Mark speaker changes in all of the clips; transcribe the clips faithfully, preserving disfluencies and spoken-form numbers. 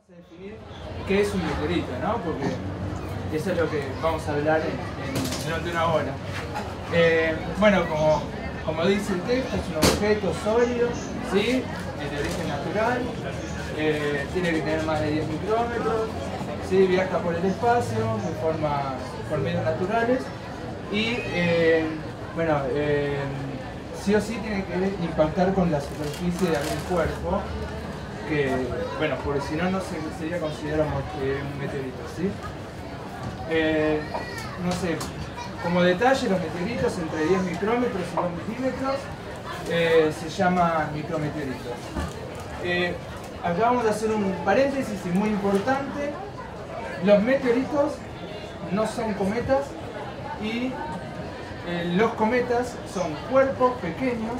Speaker 1: a definir qué es un meteorito, ¿no? Porque eso es lo que vamos a hablar en, en, durante una hora. Eh, bueno, como, como dice el texto, es un objeto sólido, ¿sí? De origen natural, eh, tiene que tener más de diez micrómetros, ¿sí? Viaja por el espacio de forma, por medios naturales y, eh, bueno, eh, sí o sí tiene que impactar con la superficie de algún cuerpo, que, bueno, porque si no, no se, sería considerado un meteorito, ¿sí? Eh, no sé, como detalle, los meteoritos entre diez micrómetros y dos milímetros eh, se llaman micrometeoritos. Eh, acá vamos a hacer un paréntesis y muy importante: los meteoritos no son cometas y eh, los cometas son cuerpos pequeños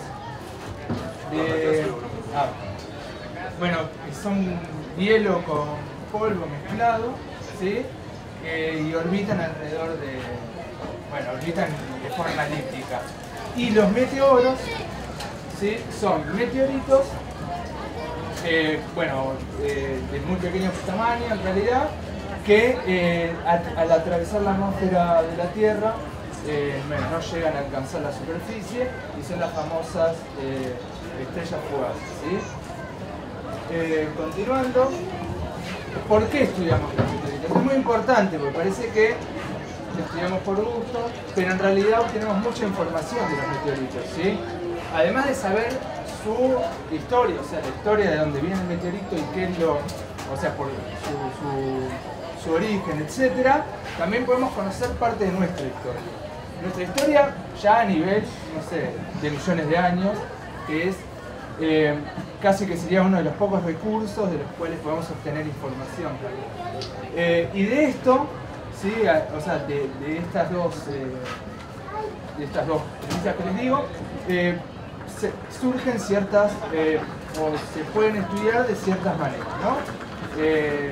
Speaker 1: de... Ah, bueno, son hielo con polvo mezclado, ¿sí? Eh, y orbitan alrededor de... bueno, orbitan de forma elíptica. Y los meteoros, ¿sí? Son meteoritos, eh, bueno, eh, de muy pequeño tamaño en realidad, que eh, a, al atravesar la atmósfera de la Tierra, eh, bueno, no llegan a alcanzar la superficie y son las famosas eh, estrellas fugaces, ¿sí? Eh, continuando, ¿por qué estudiamos los meteoritos? Es muy importante porque parece que lo estudiamos por gusto, pero en realidad obtenemos mucha información de los meteoritos, ¿sí? Además de saber su historia, o sea, la historia de dónde viene el meteorito y qué es lo, o sea, por su, su, su origen, etcétera, también podemos conocer parte de nuestra historia. Nuestra historia ya a nivel, no sé, de millones de años, que es Eh, casi que sería uno de los pocos recursos de los cuales podemos obtener información. Eh, y de esto, ¿sí? O sea, de, de estas dos eh, de estas dos premisas que les digo, eh, se, surgen ciertas, eh, o se pueden estudiar de ciertas maneras, ¿no? Eh,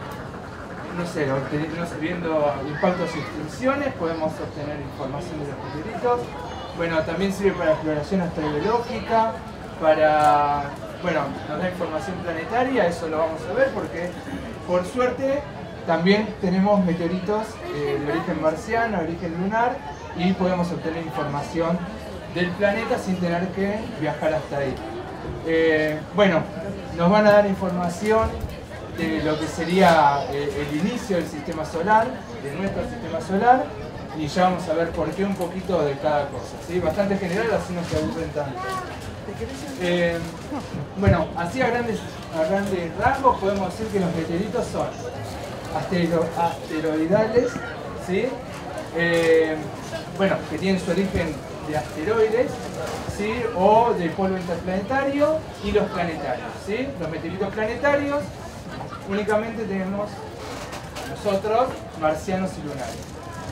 Speaker 1: no sé, no sé, viendo impactos y extinciones podemos obtener información de los meteoritos. Bueno, también sirve para exploración astrobiológica, para, bueno, nos da información planetaria, eso lo vamos a ver porque, por suerte, también tenemos meteoritos eh, de origen marciano, de origen lunar, y podemos obtener información del planeta sin tener que viajar hasta ahí. Eh, bueno, nos van a dar información de lo que sería eh, el inicio del sistema solar, de nuestro sistema solar, y ya vamos a ver por qué un poquito de cada cosa, ¿sí? Bastante general, así no se aburren tanto. Eh, bueno, así a grandes, a grandes rasgos podemos decir que los meteoritos son astero, asteroidales, ¿sí? Eh, bueno, que tienen su origen de asteroides, ¿sí? O de polvo interplanetario, y los planetarios, ¿sí? Los meteoritos planetarios únicamente tenemos nosotros, marcianos y lunares.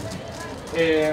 Speaker 1: Eh,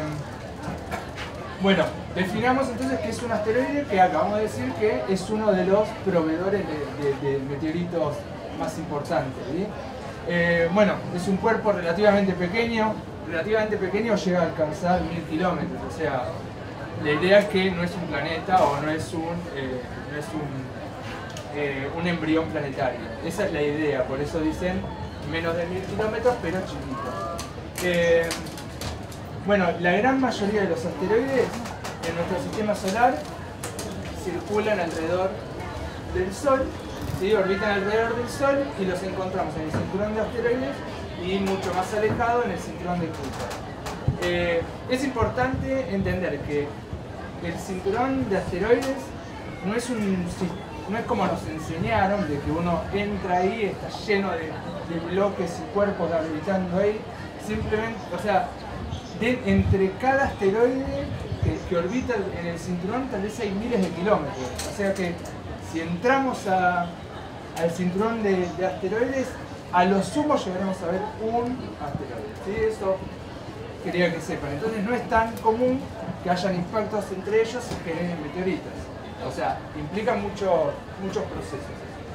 Speaker 1: Bueno, definamos entonces qué es un asteroide, que acabamos de decir que es uno de los proveedores de, de, de meteoritos más importantes, ¿sí? Eh, bueno, es un cuerpo relativamente pequeño, relativamente pequeño llega a alcanzar mil kilómetros, o sea, la idea es que no es un planeta o no es un, eh, no es un, eh, un embrión planetario. Esa es la idea, por eso dicen menos de mil kilómetros, pero chiquito. Eh, Bueno, la gran mayoría de los asteroides en nuestro sistema solar circulan alrededor del Sol, ¿sí? Orbitan alrededor del Sol y los encontramos en el cinturón de asteroides y mucho más alejado en el cinturón de Kuiper. Eh, es importante entender que el cinturón de asteroides no es, un, no es como nos enseñaron, de que uno entra ahí, está lleno de, de bloques y cuerpos orbitando ahí, simplemente, o sea, De, entre cada asteroide que, que orbita en el cinturón tal vez hay miles de kilómetros, o sea que si entramos a, al cinturón de, de asteroides, a lo sumo llegaremos a ver un asteroide, ¿sí? Eso quería que sepan. Entonces no es tan común que hayan impactos entre ellos y generen meteoritos, o sea, implica mucho, muchos procesos.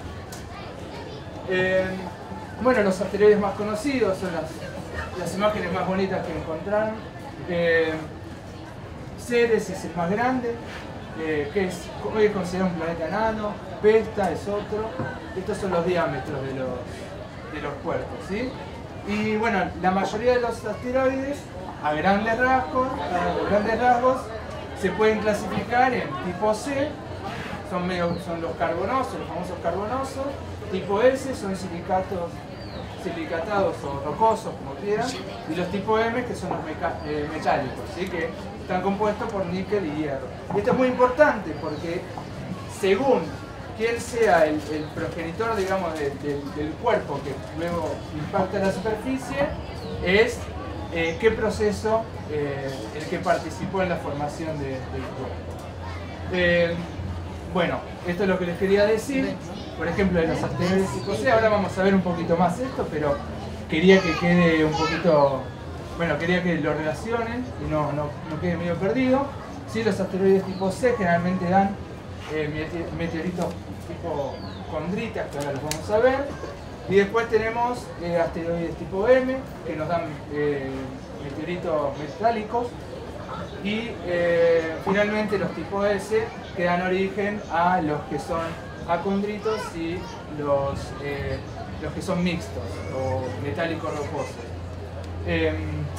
Speaker 1: Eh, bueno, los asteroides más conocidos son las las imágenes más bonitas que encontraron. Eh, Ceres es el más grande, eh, que es, hoy es considerado un planeta enano. Vesta es otro. Estos son los diámetros de los, de los cuerpos, ¿sí? Y bueno, la mayoría de los asteroides, a grandes rasgos, a grandes rasgos se pueden clasificar en tipo C, son, medio, son los carbonosos, los famosos carbonosos, tipo S son silicatos, silicatados o rocosos, como quieran, y los tipo M, que son los meca, eh, metálicos, ¿sí? Que están compuestos por níquel y hierro. Y esto es muy importante porque según quién sea el, el progenitor, digamos, de, de, del cuerpo que luego impacta la superficie, es eh, qué proceso eh, el que participó en la formación de, del cuerpo. Eh, bueno, esto es lo que les quería decir. Por ejemplo, de los asteroides tipo C, ahora vamos a ver un poquito más esto, pero quería que quede un poquito, bueno, quería que lo relacionen y no, no, no quede medio perdido. Sí, los asteroides tipo C generalmente dan eh, meteoritos tipo condritas, que ahora los vamos a ver. Y después tenemos eh, asteroides tipo M, que nos dan eh, meteoritos metálicos. Y eh, finalmente los tipo S, que dan origen a los que son acondritos y los, eh, los que son mixtos o metálicos rocosos. Eh,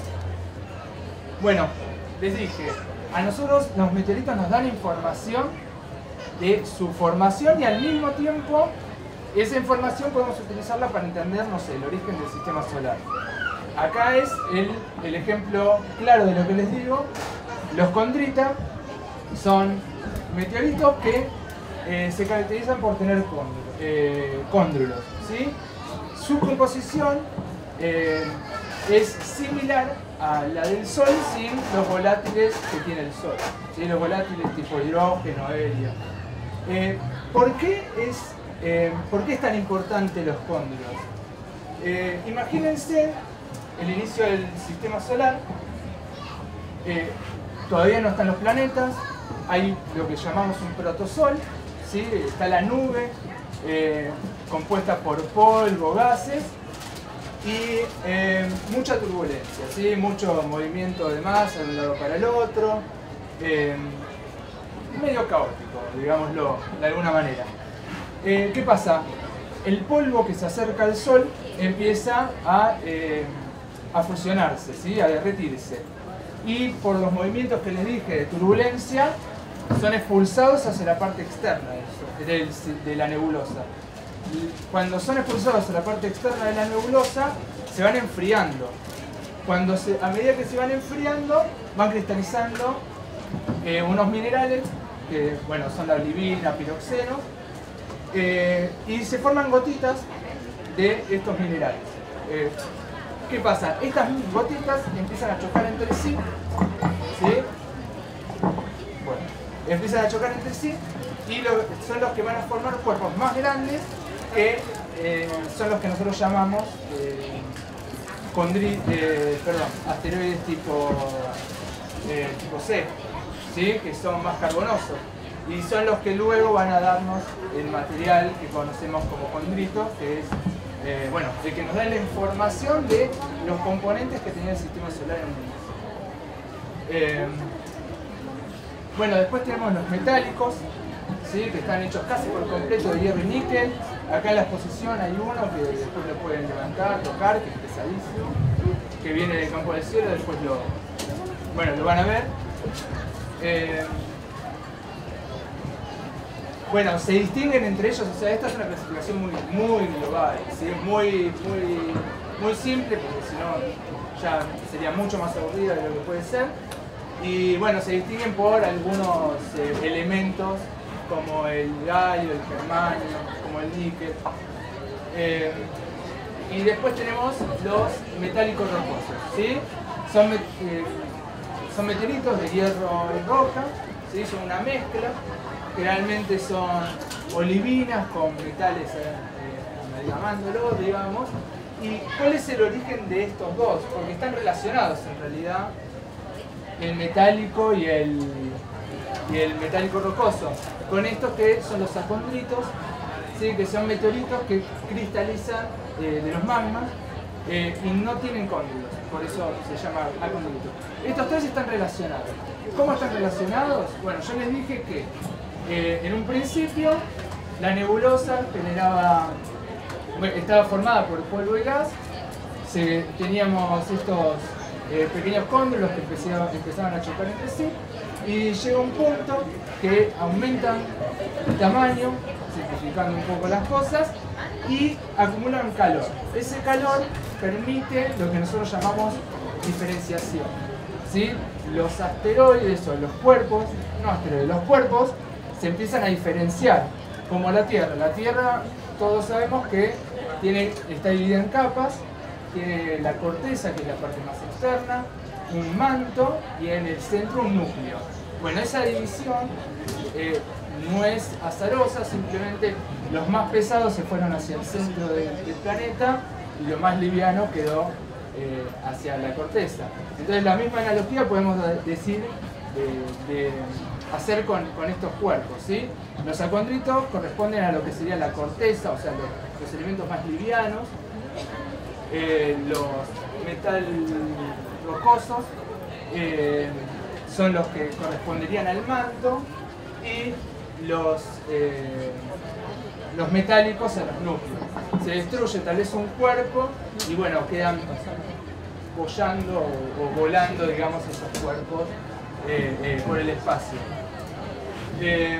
Speaker 1: bueno, les dije, a nosotros los meteoritos nos dan información de su formación y al mismo tiempo esa información podemos utilizarla para entender, no sé, el origen del sistema solar. Acá es el, el ejemplo claro de lo que les digo. Los condritas son meteoritos que Eh, se caracterizan por tener cóndrulos, eh, cóndrulos, ¿sí? Su composición eh, es similar a la del Sol sin los volátiles que tiene el Sol, ¿sí? Los volátiles tipo hidrógeno, helio. Eh, ¿por, qué es, eh, ¿Por qué es tan importante los cóndrulos? Eh, imagínense el inicio del sistema solar, eh, todavía no están los planetas, hay lo que llamamos un protosol. ¿Sí? Está la nube eh, compuesta por polvo, gases y eh, mucha turbulencia, ¿sí? Mucho movimiento de masa de un lado para el otro, eh, medio caótico, digámoslo de alguna manera. Eh, ¿Qué pasa? El polvo que se acerca al Sol empieza a, eh, a fusionarse, ¿sí? A derretirse, y por los movimientos que les dije de turbulencia son expulsados hacia la parte externa de, de, de la nebulosa. Y cuando son expulsados hacia la parte externa de la nebulosa, se van enfriando. Cuando se, a medida que se van enfriando, van cristalizando eh, unos minerales, que bueno, son la olivina, piroxeno, eh, y se forman gotitas de estos minerales. Eh, ¿Qué pasa? Estas gotitas empiezan a chocar entre sí, ¿sí? Bueno, empiezan a chocar entre sí y lo, son los que van a formar cuerpos más grandes que eh, son los que nosotros llamamos eh, condri, eh, perdón, asteroides tipo, eh, tipo C, ¿sí? Que son más carbonosos y son los que luego van a darnos el material que conocemos como condritos, que es eh, bueno, el que nos da la información de los componentes que tenía el sistema solar en un inicio. Eh, Bueno, después tenemos los metálicos, ¿sí? Que están hechos casi por completo de hierro y níquel. Acá en la exposición hay uno que después lo pueden levantar, tocar, que es pesadísimo, que viene del campo del cielo, después lo, bueno, lo van a ver. Eh, bueno, se distinguen entre ellos, o sea, esta es una clasificación muy, muy global, ¿sí? muy, muy, muy simple, porque si no ya sería mucho más aburrida de lo que puede ser. Y bueno, se distinguen por algunos eh, elementos como el galio, el germanio, como el níquel. Eh, y después tenemos los metálicos rocosos, ¿sí? Son, eh, son meteoritos de hierro y roca, ¿sí? Son una mezcla. Generalmente son olivinas con metales eh, amalgamándolos, digamos. ¿Y cuál es el origen de estos dos? Porque están relacionados en realidad, el metálico y el, y el metálico rocoso, con estos que son los acondritos, ¿sí? Que son meteoritos que cristalizan eh, de los magmas eh, y no tienen cóndrulos, por eso se llama acondrito. Estos tres están relacionados. ¿Cómo están relacionados? Bueno, yo les dije que eh, en un principio la nebulosa generaba bueno, estaba formada por polvo y gas. Se, teníamos estos eh, pequeños cóndulos que empezaban, empezaban a chocar entre sí, y llega un punto que aumentan el tamaño, simplificando un poco las cosas, y acumulan calor. Ese calor permite lo que nosotros llamamos diferenciación, ¿sí? Los asteroides o los cuerpos, no asteroides, los cuerpos se empiezan a diferenciar, como la Tierra. La Tierra, todos sabemos que tiene, está dividida en capas, tiene la corteza, que es la parte más externa, un manto y en el centro un núcleo. Bueno, esa división eh, no es azarosa, simplemente los más pesados se fueron hacia el centro del, del planeta y lo más liviano quedó eh, hacia la corteza. Entonces la misma analogía podemos decir de, de hacer con, con estos cuerpos, ¿sí? Los acondritos corresponden a lo que sería la corteza, o sea, los, los elementos más livianos. Eh, los metal rocosos eh, son los que corresponderían al manto, y los, eh, los metálicos a los núcleos. Se destruye tal vez un cuerpo y bueno, quedan bollando o, o volando, digamos, esos cuerpos eh, eh, por el espacio. Eh,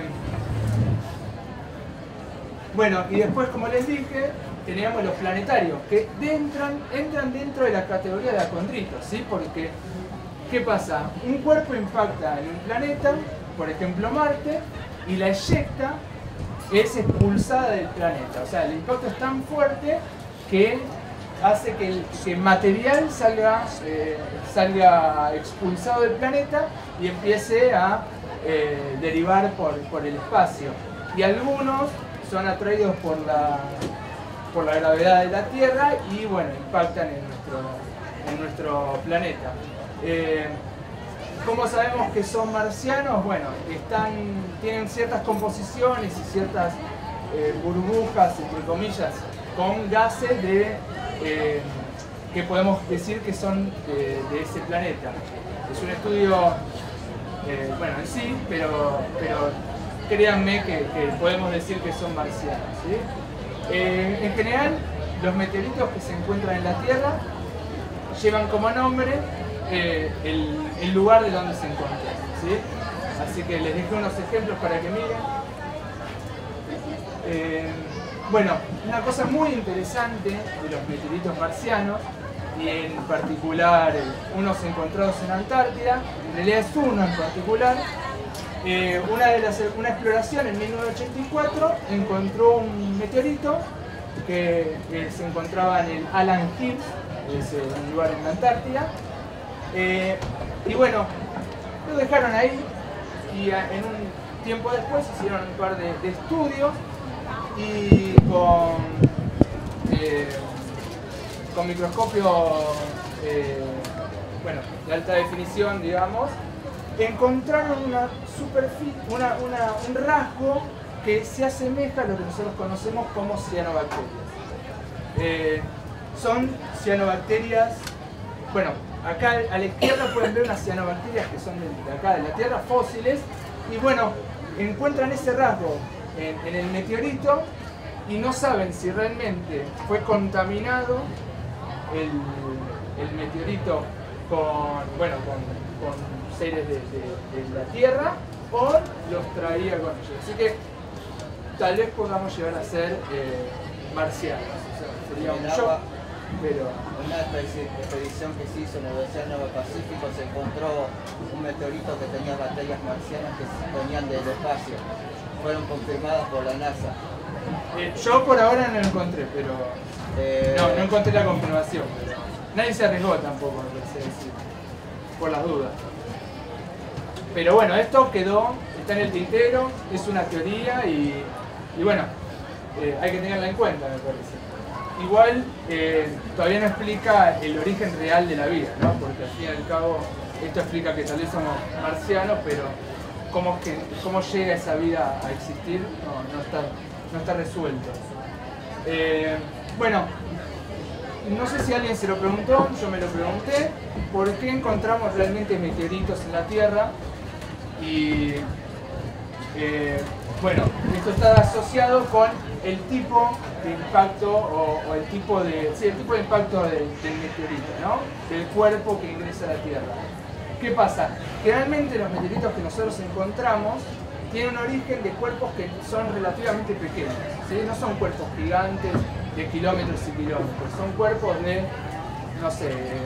Speaker 1: bueno, y después, como les dije, teníamos los planetarios, que entran, entran dentro de la categoría de acondritos, ¿sí? Porque, ¿qué pasa? Un cuerpo impacta en un planeta, por ejemplo Marte, y la eyecta es expulsada del planeta. O sea, el impacto es tan fuerte que hace que el que material salga, eh, salga expulsado del planeta y empiece a eh, derivar por, por el espacio. Y algunos son atraídos por la... por la gravedad de la Tierra y bueno, impactan en nuestro, en nuestro planeta. Eh, ¿Cómo sabemos que son marcianos? Bueno, están, tienen ciertas composiciones y ciertas eh, burbujas, entre comillas, con gases de, eh, que podemos decir que son de, de ese planeta. Es un estudio, eh, bueno, en sí, pero, pero créanme que, que podemos decir que son marcianos, ¿sí? Eh, en general, los meteoritos que se encuentran en la Tierra llevan como nombre eh, el, el lugar de donde se encuentran, ¿sí? Así que les dejé unos ejemplos para que miren. Eh, bueno, una cosa muy interesante de los meteoritos marcianos, y en particular eh, unos encontrados en Antártida, en realidad es uno en particular. Eh, una, de las, una exploración en mil novecientos ochenta y cuatro encontró un meteorito que, que se encontraba en el Allan Hills, es eh, un lugar en la Antártida. Eh, y bueno, lo dejaron ahí y a, en un tiempo después hicieron un par de, de estudios y con, eh, con microscopio eh, bueno, de alta definición, digamos, encontraron una superficie, una, una, un rasgo que se asemeja a lo que nosotros conocemos como cianobacterias. Eh, son cianobacterias, bueno, acá a la izquierda pueden ver unas cianobacterias que son de acá de la Tierra, fósiles, y bueno, encuentran ese rasgo en, en el meteorito y no saben si realmente fue contaminado el, el meteorito con, bueno, con, con seres de, de, de la Tierra o los traía con ellos. Así que tal vez podamos llegar a ser eh, marcianos. O sea, sería un shock, pero...
Speaker 2: Una expedición que se hizo en el Océano Pacífico se encontró un meteorito que tenía bacterias marcianas que venían del espacio. Fueron confirmadas por la NASA.
Speaker 1: Eh, yo por ahora no lo encontré, pero... Eh... No, no encontré la confirmación. Pero nadie se arriesgó tampoco, me parece decir, por las dudas. Pero bueno, esto quedó, está en el tintero, es una teoría y, y bueno, eh, hay que tenerla en cuenta, me parece. Igual eh, todavía no explica el origen real de la vida, ¿no? Porque al fin y al cabo esto explica que tal vez somos marcianos, pero cómo, que, cómo llega esa vida a existir no, no, está, no está resuelto. Eh, bueno, no sé si alguien se lo preguntó, yo me lo pregunté, ¿por qué encontramos realmente meteoritos en la Tierra? Y eh, bueno, esto está asociado con el tipo de impacto o, o el tipo de, sí, el tipo de impacto del, del meteorito, ¿no? Del cuerpo que ingresa a la Tierra. ¿Qué pasa? Generalmente los meteoritos que nosotros encontramos tienen un origen de cuerpos que son relativamente pequeños, ¿sí? No son cuerpos gigantes de kilómetros y kilómetros, son cuerpos de, no sé,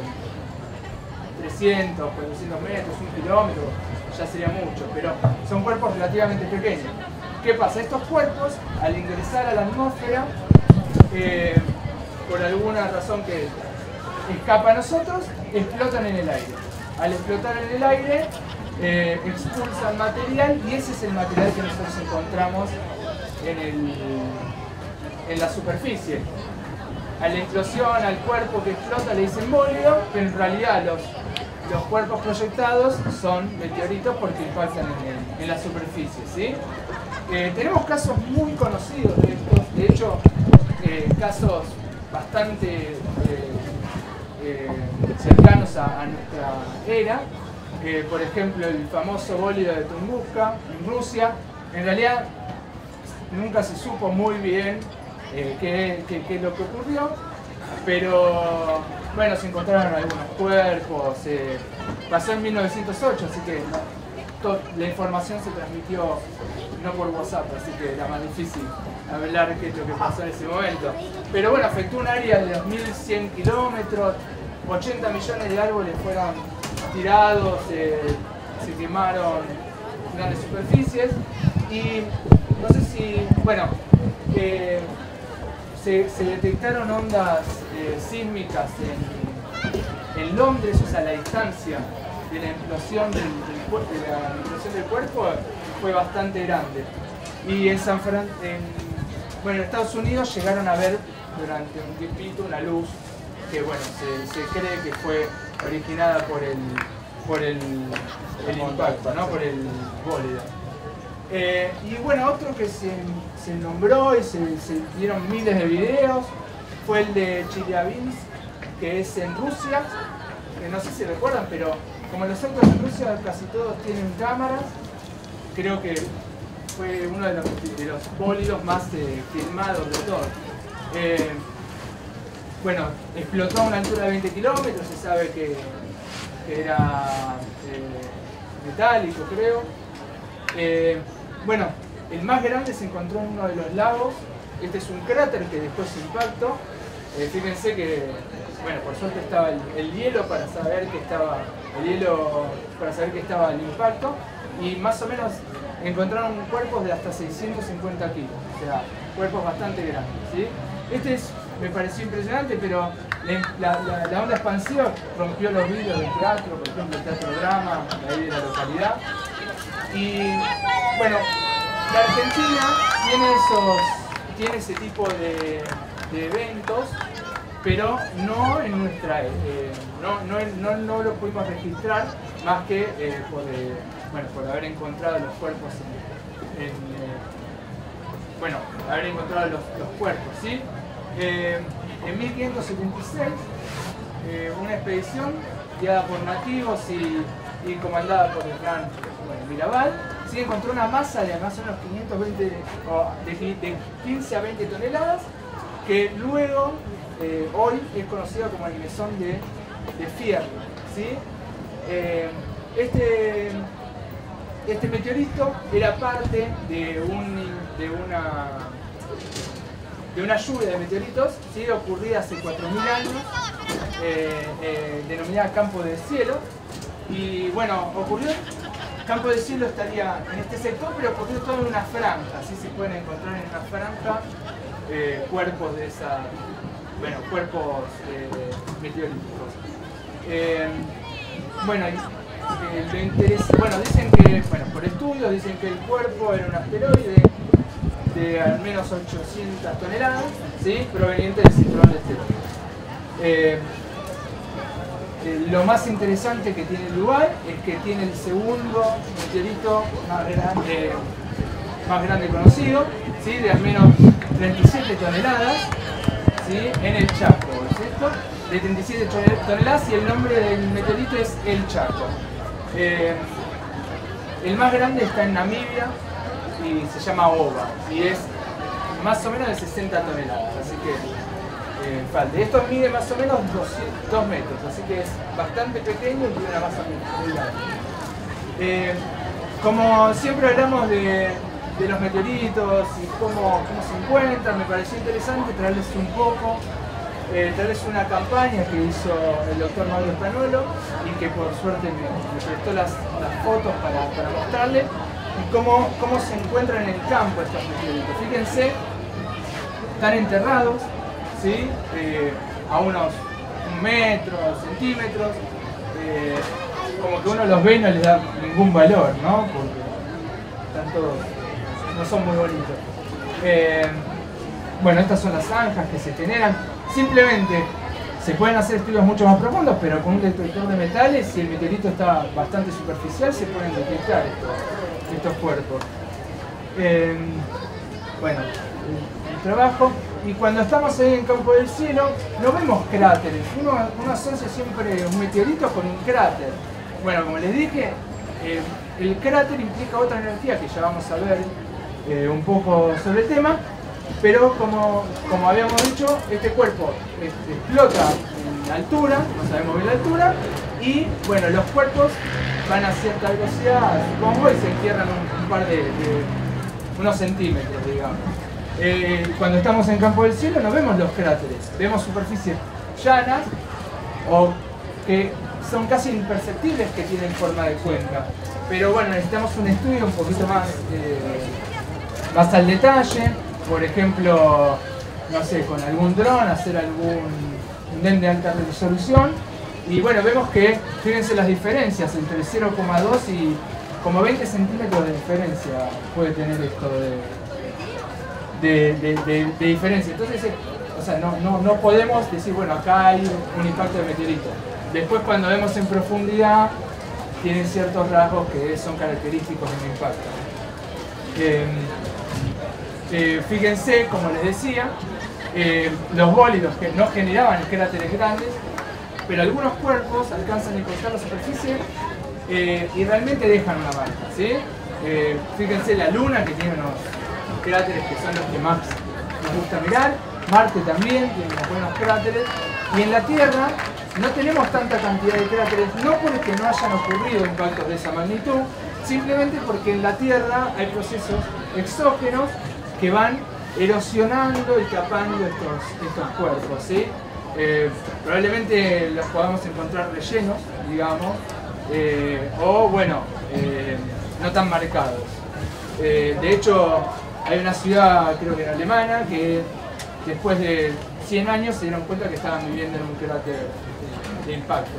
Speaker 1: trescientos, cuatrocientos metros, un kilómetro, ya sería mucho, pero son cuerpos relativamente pequeños. ¿Qué pasa? Estos cuerpos, al ingresar a la atmósfera, eh, por alguna razón que escapa a nosotros, explotan en el aire. Al explotar en el aire, eh, expulsan material y ese es el material que nosotros encontramos en, el, en la superficie. A la explosión, al cuerpo que explota le dicen bólido, pero en realidad los, los cuerpos proyectados son meteoritos porque impactan en, el, en la superficie, ¿sí? Eh, tenemos casos muy conocidos de estos, de hecho, eh, casos bastante eh, eh, cercanos a, a nuestra era. Eh, por ejemplo, el famoso bólido de Tunguska en Rusia. En realidad, nunca se supo muy bien eh, qué, qué, qué es lo que ocurrió, pero bueno, se encontraron algunos cuerpos. Eh, pasó en mil novecientos ocho, así que to, la información se transmitió no por WhatsApp, así que era más difícil hablar qué es lo que pasó en ese momento. Pero bueno, afectó un área de dos mil cien kilómetros, ochenta millones de árboles fueron tirados, eh, se quemaron grandes superficies y no sé si, bueno, eh, se, se detectaron ondas eh, sísmicas en, en Londres, o sea, la distancia de la implosión del, del, de la implosión del cuerpo fue bastante grande. Y en San Fran en, bueno, en Estados Unidos llegaron a ver durante un tiempito una luz que, bueno, se, se cree que fue originada por el, por el, el impacto, ¿no? Por el bólido. Eh, y bueno, otro que se, se nombró y se, se dieron miles de videos fue el de Chelyabinsk, que es en Rusia, que no sé si recuerdan, pero como los autos en Rusia casi todos tienen cámaras, creo que fue uno de los, de los bólidos más eh, filmados de todos. Eh, bueno, explotó a una altura de veinte kilómetros, se sabe que, que era eh, metálico, creo. Eh, bueno, el más grande se encontró en uno de los lagos. Este es un cráter que después impactó. Eh, fíjense que, bueno, por suerte estaba el, el hielo para saber que estaba el hielo para saber que estaba el impacto, y más o menos encontraron cuerpos de hasta seiscientos cincuenta kilos, o sea, cuerpos bastante grandes, ¿sí? Este es, me pareció impresionante, pero la, la, la onda expansiva rompió los vidrios del teatro, por ejemplo el Teatro Drama, de ahí de la localidad. Y bueno, la Argentina tiene, esos, tiene ese tipo de, de eventos, pero no en nuestra, eh, no, no, no, no lo pudimos registrar más que eh, por, eh, bueno, por haber encontrado los cuerpos en, en eh, bueno, haber encontrado los, los cuerpos, ¿sí? Eh, en mil quinientos setenta y seis, eh, una expedición guiada por nativos y, y comandada por el gran bueno, Mirabal, ¿sí? Encontró una masa de más o menos quinientos veinte, o de, de quince a veinte toneladas, que luego, eh, hoy, es conocido como el mesón de, de Fierro, ¿sí? Eh, este, este meteorito era parte de, un, de, una, de una lluvia de meteoritos, ¿sí? Ocurrida hace cuatro mil años, eh, eh, denominada Campo de Cielo. Y bueno, ocurrió, Campo de Cielo estaría en este sector, pero ocurrió todo en una franja, así se pueden encontrar en una franja eh, cuerpos de esa, bueno, cuerpos eh, meteoríticos. Eh, bueno, eh, lo interesa, bueno, dicen que, bueno, por estudios dicen que el cuerpo era un asteroide de al menos ochocientas toneladas, ¿sí? Proveniente del cinturón de asteroides. Eh, eh, lo más interesante que tiene el lugar es que tiene el segundo meteorito más grande, más grande conocido, ¿sí? De al menos treinta y siete toneladas, ¿sí? En el Chaco, ¿es esto? De treinta y siete toneladas, y el nombre del meteorito es el Chaco. Eh, el más grande está en Namibia y se llama OVA y es más o menos de sesenta toneladas, así que eh, falta. Esto mide más o menos dos metros, así que es bastante pequeño y tiene una masa muy grande. Eh, como siempre hablamos de, de los meteoritos y cómo, cómo se encuentran, me pareció interesante traerles un poco, eh, traerles una campaña que hizo el doctor Mario Spagnolo y que por suerte me, me prestó las, las fotos para, para mostrarles y cómo, cómo se encuentran en el campo estos meteoritos. Fíjense, están enterrados, ¿sí? eh, a unos un metro, centímetros, eh, como que uno los ve y no les da ningún valor, ¿no? Porque están todos, no son muy bonitos. Eh, bueno, estas son las zanjas que se generan. Simplemente se pueden hacer estudios mucho más profundos, pero con un detector de metales, si el meteorito está bastante superficial, se pueden detectar estos, estos cuerpos. Eh, bueno, el, el trabajo. Y cuando estamos ahí en Campo del Cielo, no vemos cráteres. Uno, uno asocia siempre un meteorito con un cráter. Bueno, como les dije, eh, el cráter implica otra energía que ya vamos a ver eh, un poco sobre el tema. Pero como, como habíamos dicho, este cuerpo este, explota en altura, no sabemos bien la altura, y bueno, los cuerpos van a cierta velocidad, supongo, y se entierran un, un par de, de unos centímetros, digamos. Eh, cuando estamos en Campo del Cielo no vemos los cráteres, vemos superficies llanas o que son casi imperceptibles, que tienen forma de cuenca. Pero bueno, necesitamos un estudio un poquito más, eh, más al detalle. Por ejemplo, no sé, con algún dron, hacer algún DEM de alta resolución. Y bueno, vemos que, fíjense las diferencias entre cero coma dos y como veinte centímetros de diferencia puede tener esto de, de, de, de, de diferencia. Entonces, o sea, no, no, no podemos decir, bueno, acá hay un impacto de meteorito. Después, cuando vemos en profundidad, tienen ciertos rasgos que son característicos de un impacto. Eh, Eh, fíjense, como les decía, eh, los bólidos que no generaban cráteres grandes, pero algunos cuerpos alcanzan a encontrar la superficie eh, y realmente dejan una marca, ¿sí? Eh, fíjense la Luna, que tiene unos cráteres que son los que más nos gusta mirar. Marte también tiene unos buenos cráteres. Y en la Tierra no tenemos tanta cantidad de cráteres, no porque no hayan ocurrido impactos de esa magnitud, simplemente porque en la Tierra hay procesos exógenos que van erosionando y tapando estos, estos cuerpos, ¿sí? Eh, probablemente los podamos encontrar rellenos, digamos, eh, o bueno, eh, no tan marcados. Eh, de hecho, hay una ciudad, creo que era alemana, que después de cien años se dieron cuenta que estaban viviendo en un cráter de impacto.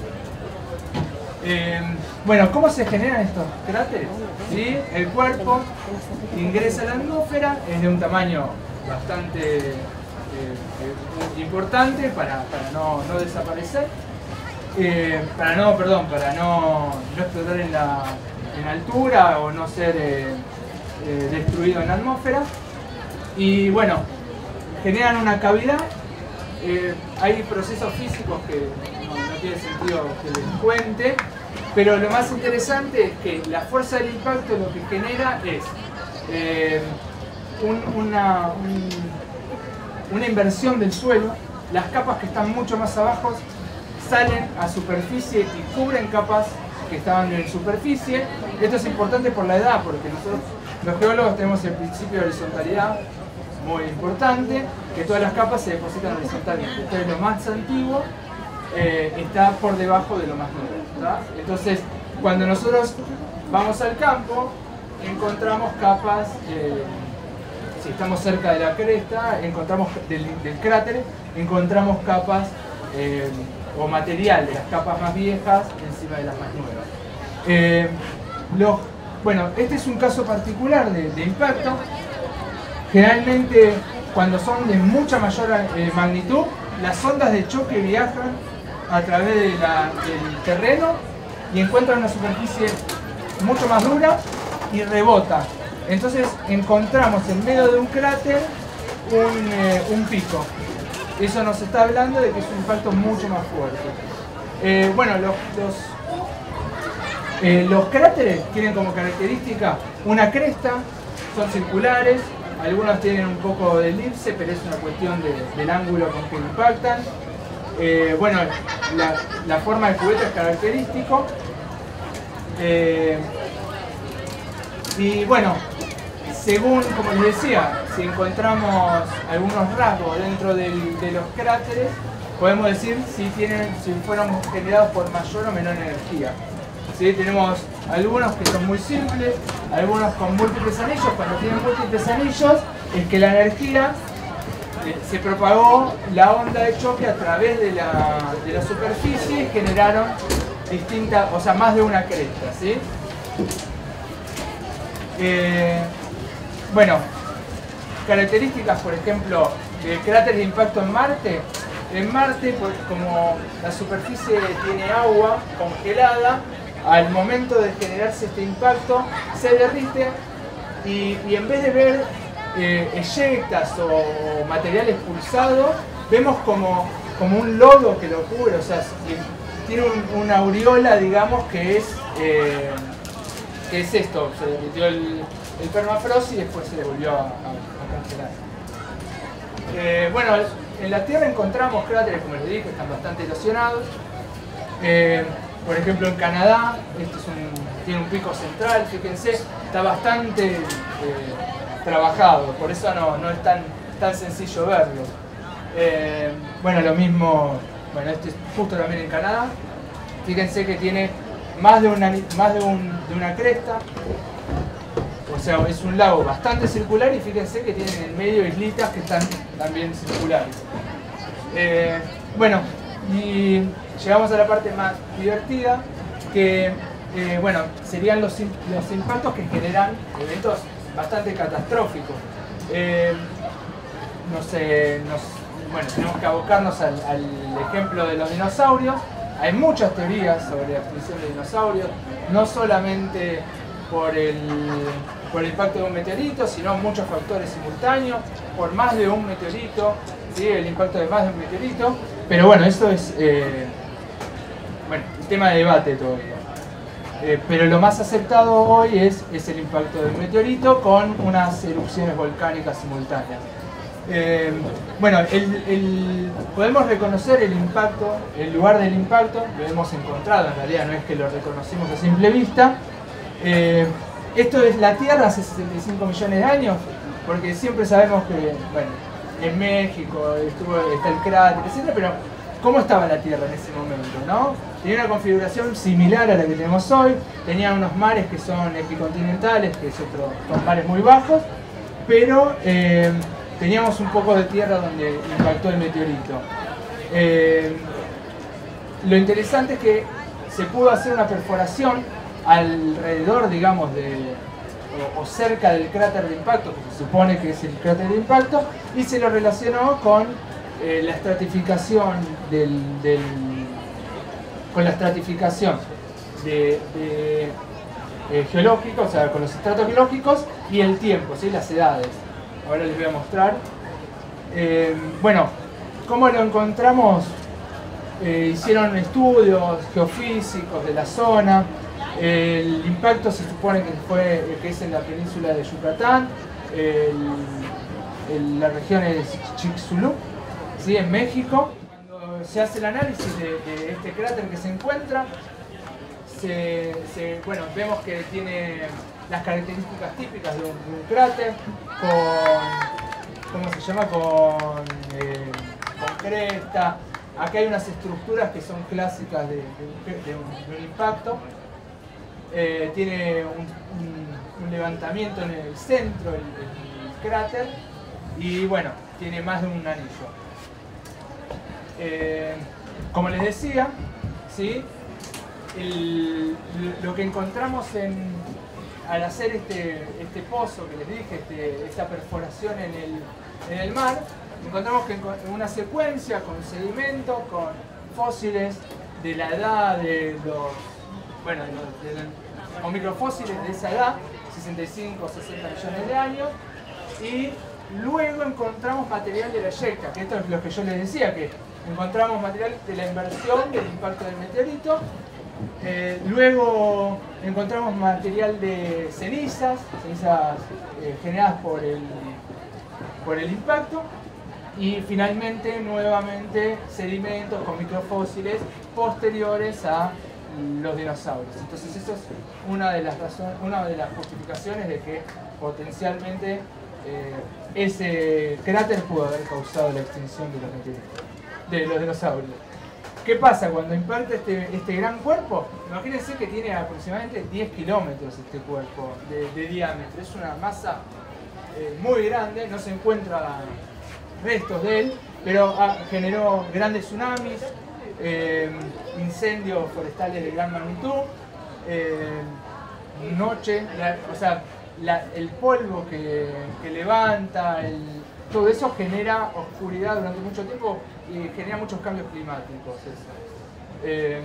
Speaker 1: Eh, bueno, ¿cómo se generan estos cráteres? ¿Sí? El cuerpo ingresa a la atmósfera, es de un tamaño bastante eh, eh, importante para, para no, no desaparecer, eh, para no, perdón, para no, no explotar en la en altura o no ser eh, eh, destruido en la atmósfera. Y bueno, generan una cavidad. Eh, hay procesos físicos que no, no tiene sentido que les cuente, pero lo más interesante es que la fuerza del impacto lo que genera es eh, un, una, un, una inversión del suelo. Las capas que están mucho más abajo salen a superficie y cubren capas que estaban en superficie. Esto es importante por la edad, porque nosotros los geólogos tenemos el principio de horizontalidad muy importante, que todas las capas se depositan horizontalmente. Esto es lo más antiguo, eh, está por debajo de lo más nuevo, ¿verdad? Entonces, cuando nosotros vamos al campo, encontramos capas, eh, si estamos cerca de la cresta, encontramos del, del cráter, encontramos capas eh, o material de las capas más viejas encima de las más nuevas. Eh, los, bueno, este es un caso particular de, de impacto. Generalmente, cuando son de mucha mayor eh, magnitud, las ondas de choque viajan a través de la, del terreno y encuentran una superficie mucho más dura y rebota. Entonces encontramos en medio de un cráter un, eh, un pico. Eso nos está hablando de que es un impacto mucho más fuerte. Eh, bueno, los, los, eh, los cráteres tienen como característica una cresta son circulares, algunos tienen un poco de elipse, pero es una cuestión de, del ángulo con que impactan. Eh, bueno, la, la forma del cubeta es característico. Eh, y bueno, según, como les decía, si encontramos algunos rasgos dentro del, de los cráteres, podemos decir si, tienen, si fueron generados por mayor o menor energía. ¿Sí? Tenemos algunos que son muy simples, algunos con múltiples anillos. Cuando tienen múltiples anillos es que la energía eh, se propagó la onda de choque a través de la, de la superficie y generaron distintas, o sea, más de una cresta, ¿sí? Eh, bueno, características, por ejemplo, del cráter de impacto en Marte. En Marte, pues, como la superficie tiene agua congelada, al momento de generarse este impacto se derrite y, y en vez de ver eh, eyectas o material expulsado, vemos como, como un lodo que lo cubre, o sea, tiene un, una aureola, digamos, que es, eh, que es esto, se derritió el, el permafrost y después se le volvió a, a, a cancelar. Eh, bueno, en la Tierra encontramos cráteres, como les dije, que están bastante erosionados. Eh, por ejemplo, en Canadá, este es un, tiene un pico central, fíjense, está bastante eh, trabajado, por eso no, no es tan, tan sencillo verlo. Eh, bueno, lo mismo, bueno, este es justo también en Canadá. Fíjense que tiene más de una, más de, un, de una cresta. O sea, es un lago bastante circular y fíjense que tiene en el medio islitas que están también circulares. Eh, bueno, y llegamos a la parte más divertida, que eh, bueno, serían los, los impactos que generan eventos bastante catastróficos. Eh, no sé, nos, bueno, tenemos que abocarnos al, al ejemplo de los dinosaurios. Hay muchas teorías sobre la extinción de dinosaurios, no solamente por el, por el impacto de un meteorito, sino muchos factores simultáneos, por más de un meteorito, ¿sí? El impacto de más de un meteorito. Pero bueno, eso es eh, bueno, un tema de debate todavía. Eh, pero lo más aceptado hoy es, es el impacto del meteorito con unas erupciones volcánicas simultáneas. Eh, bueno, el, el, podemos reconocer el impacto, el lugar del impacto, lo hemos encontrado, en realidad no es que lo reconocimos a simple vista. Eh, esto es la Tierra hace sesenta y cinco millones de años, porque siempre sabemos que, bueno, en México estuvo, está el cráter, etcétera, pero ¿cómo estaba la Tierra en ese momento, no? Tenía una configuración similar a la que tenemos hoy, tenía unos mares que son epicontinentales, que es otro, son mares muy bajos, pero eh, teníamos un poco de tierra donde impactó el meteorito. Eh, lo interesante es que se pudo hacer una perforación alrededor, digamos, de, o, o cerca del cráter de impacto, que se supone que es el cráter de impacto, y se lo relacionó con eh, la estratificación del, del, con la estratificación de, de, eh, geológica, o sea, con los estratos geológicos y el tiempo, ¿sí? Las edades. Ahora les voy a mostrar. Eh, bueno, ¿cómo lo encontramos? Eh, hicieron estudios geofísicos de la zona. El impacto se supone que fue que es en la península de Yucatán. El, el, la región es Chicxulub, ¿sí? En México. Cuando se hace el análisis de, de este cráter que se encuentra, se, se, bueno, vemos que tiene las características típicas de un, de un cráter, con, ¿cómo se llama? Con, eh, con cresta. Acá hay unas estructuras que son clásicas de, de, un, de, un, de un impacto. Eh, tiene un, un, un levantamiento en el centro, el, el cráter, y bueno, tiene más de un anillo. Eh, como les decía, ¿sí? el, lo que encontramos en, al hacer este, este pozo que les dije, este, esta perforación en el, en el mar, encontramos que en una secuencia con sedimentos, con fósiles de la edad de los, bueno, de los, de los, con microfósiles de esa edad, sesenta y cinco o sesenta millones de años, y luego encontramos material de la eyecta, que esto es lo que yo les decía, que encontramos material de la inversión del impacto del meteorito, Eh, luego encontramos material de cenizas, cenizas eh, generadas por el, por el impacto. Y finalmente, nuevamente, sedimentos con microfósiles posteriores a los dinosaurios. Entonces, eso es una de las razones, una de las justificaciones de que potencialmente eh, ese cráter pudo haber causado la extinción de los meteoritos, de los dinosaurios. ¿Qué pasa cuando impacta este, este gran cuerpo? Imagínense que tiene aproximadamente diez kilómetros este cuerpo de, de diámetro. Es una masa eh, muy grande, no se encuentra restos de él, pero ah, generó grandes tsunamis, eh, incendios forestales de gran magnitud, eh, noche, la, o sea, la, el polvo que, que levanta, el, todo eso genera oscuridad durante mucho tiempo y genera muchos cambios climáticos. Eso. Eh,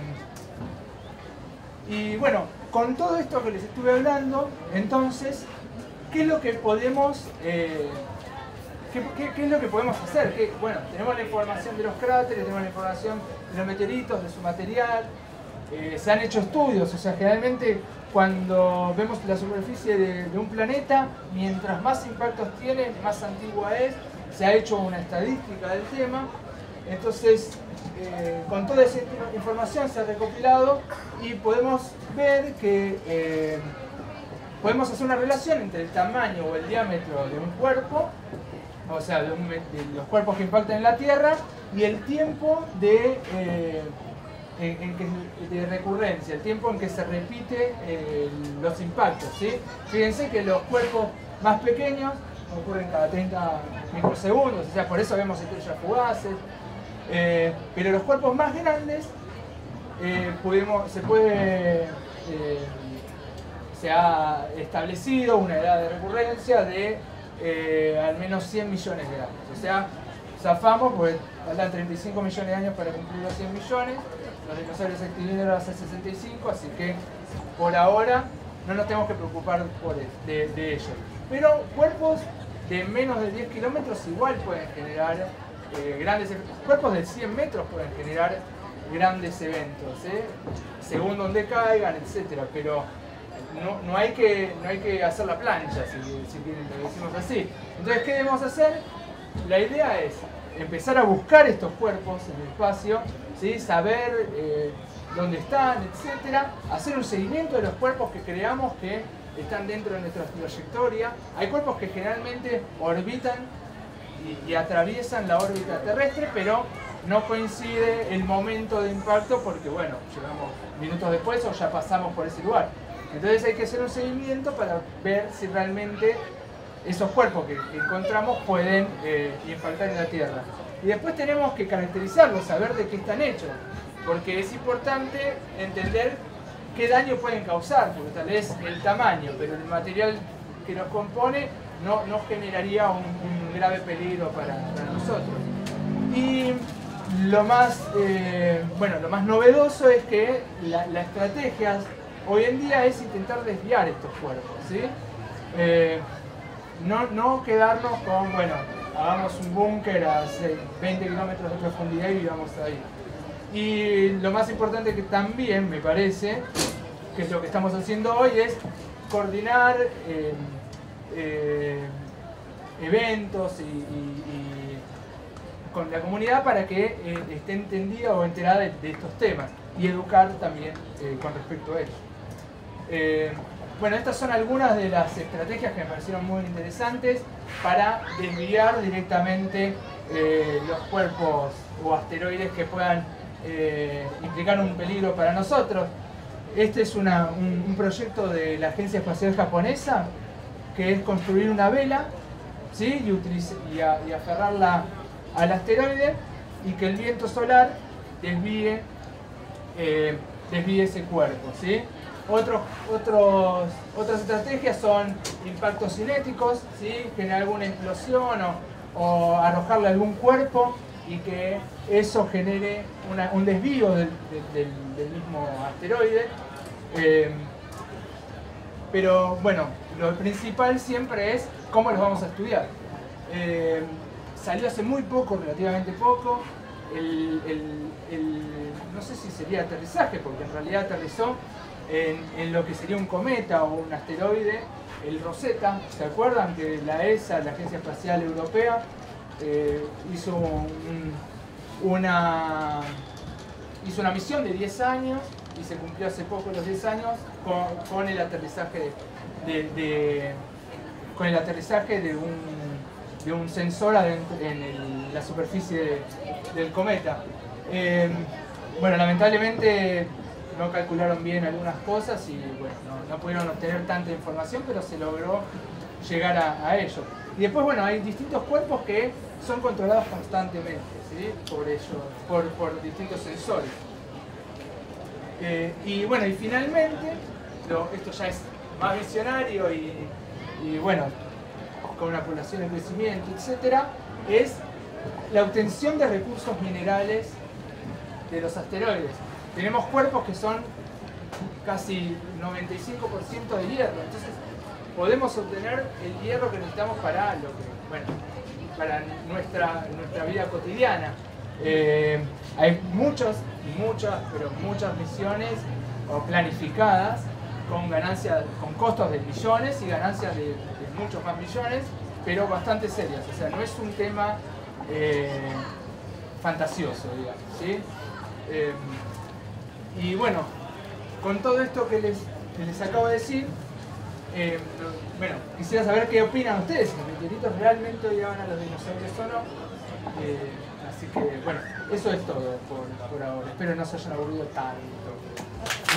Speaker 1: y bueno, con todo esto que les estuve hablando, entonces, ¿qué es lo que podemos... Eh, ¿Qué, qué, ¿Qué es lo que podemos hacer? ¿Qué? Bueno, tenemos la información de los cráteres, tenemos la información de los meteoritos, de su material, eh, se han hecho estudios, o sea, generalmente cuando vemos la superficie de, de un planeta, mientras más impactos tiene, más antigua es, se ha hecho una estadística del tema, entonces eh, con toda esa información se ha recopilado y podemos ver que eh, podemos hacer una relación entre el tamaño o el diámetro de un cuerpo, o sea, de, un, de los cuerpos que impactan en la Tierra, y el tiempo de, eh, en, en que, de recurrencia, el tiempo en que se repite eh, los impactos, ¿sí? Fíjense que los cuerpos más pequeños ocurren cada treinta microsegundos, o sea, por eso vemos estrellas fugaces, eh, pero los cuerpos más grandes eh, podemos, se puede... Eh, se ha establecido una edad de recurrencia de Eh, al menos cien millones de años. O sea, zafamos porque faltan treinta y cinco millones de años para cumplir los cien millones. Los dinosaurios se extinguieron hace sesenta y cinco, así que por ahora no nos tenemos que preocupar por el, de, de ellos. Pero cuerpos de menos de diez kilómetros igual pueden generar eh, grandes eventos. Cuerpos de cien metros pueden generar grandes eventos, ¿eh? según donde caigan, etcétera. Pero No, no, hay que, no hay que hacer la plancha, si, si lo decimos así. Entonces, ¿qué debemos hacer? La idea es empezar a buscar estos cuerpos en el espacio, ¿sí? Saber eh, dónde están, etcétera. Hacer un seguimiento de los cuerpos que creamos que están dentro de nuestra trayectoria. Hay cuerpos que generalmente orbitan y, y atraviesan la órbita terrestre, pero no coincide el momento de impacto porque, bueno, llegamos minutos después o ya pasamos por ese lugar. Entonces hay que hacer un seguimiento para ver si realmente esos cuerpos que, que encontramos pueden eh, impactar en la Tierra. Y después tenemos que caracterizarlos, saber de qué están hechos, porque es importante entender qué daño pueden causar, porque tal vez el tamaño, pero el material que nos compone no, no generaría un, un grave peligro para, para nosotros. Y lo más, eh, bueno, lo más novedoso es que la, la estrategia hoy en día es intentar desviar estos cuerpos, ¿sí? Eh, no, no quedarnos con, bueno, hagamos un búnker a veinte kilómetros de profundidad y vivamos ahí. Y lo más importante que también me parece, que es lo que estamos haciendo hoy, es coordinar eh, eh, eventos y, y, y con la comunidad para que eh, esté entendida o enterada de, de estos temas y educar también eh, con respecto a ellos. Eh, bueno, estas son algunas de las estrategias que me parecieron muy interesantes para desviar directamente eh, los cuerpos o asteroides que puedan eh, implicar un peligro para nosotros. Este es una, un, un proyecto de la Agencia Espacial Japonesa, que es construir una vela, ¿sí? y, utilice, y, a, y aferrarla al asteroide y que el viento solar desvíe, eh, desvíe ese cuerpo, ¿sí? Otros, otros, otras estrategias son impactos cinéticos, ¿sí? Generar alguna explosión o, o arrojarle algún cuerpo y que eso genere una, un desvío del, del, del mismo asteroide. Eh, pero bueno, lo principal siempre es cómo los vamos a estudiar. Eh, salió hace muy poco, relativamente poco, el, el, el, no sé si sería aterrizaje, porque en realidad aterrizó en, en lo que sería un cometa o un asteroide, el Rosetta. ¿Se acuerdan que la E S A, la Agencia Espacial Europea, eh, hizo, un, una, hizo una misión de diez años y se cumplió hace poco los diez años con, con el aterrizaje de, de, con el aterrizaje de un, de un sensor adentro, en el, la superficie de, del cometa. Eh, bueno, lamentablemente no calcularon bien algunas cosas y bueno, no, no pudieron obtener tanta información, pero se logró llegar a, a ello. Y después, bueno, hay distintos cuerpos que son controlados constantemente, ¿sí? por, ellos, por, por distintos sensores. Eh, y bueno, y finalmente, lo, esto ya es más visionario y, y bueno, con una población en crecimiento, etcétera, es la obtención de recursos minerales de los asteroides. Tenemos cuerpos que son casi noventa y cinco por ciento de hierro, entonces podemos obtener el hierro que necesitamos para, lo que, bueno, para nuestra, nuestra vida cotidiana. Eh, hay muchas, muchas, pero muchas misiones o planificadas con ganancias, con costos de millones y ganancias de, de muchos más millones, pero bastante serias. O sea, no es un tema eh, fantasioso, digamos, ¿sí? Eh, y bueno, con todo esto que les, que les acabo de decir, eh, bueno, quisiera saber qué opinan ustedes, si los meteoritos realmente llevan a los dinosaurios o no. Eh, así que, bueno, eso es todo por, por ahora. Espero no se hayan aburrido tanto.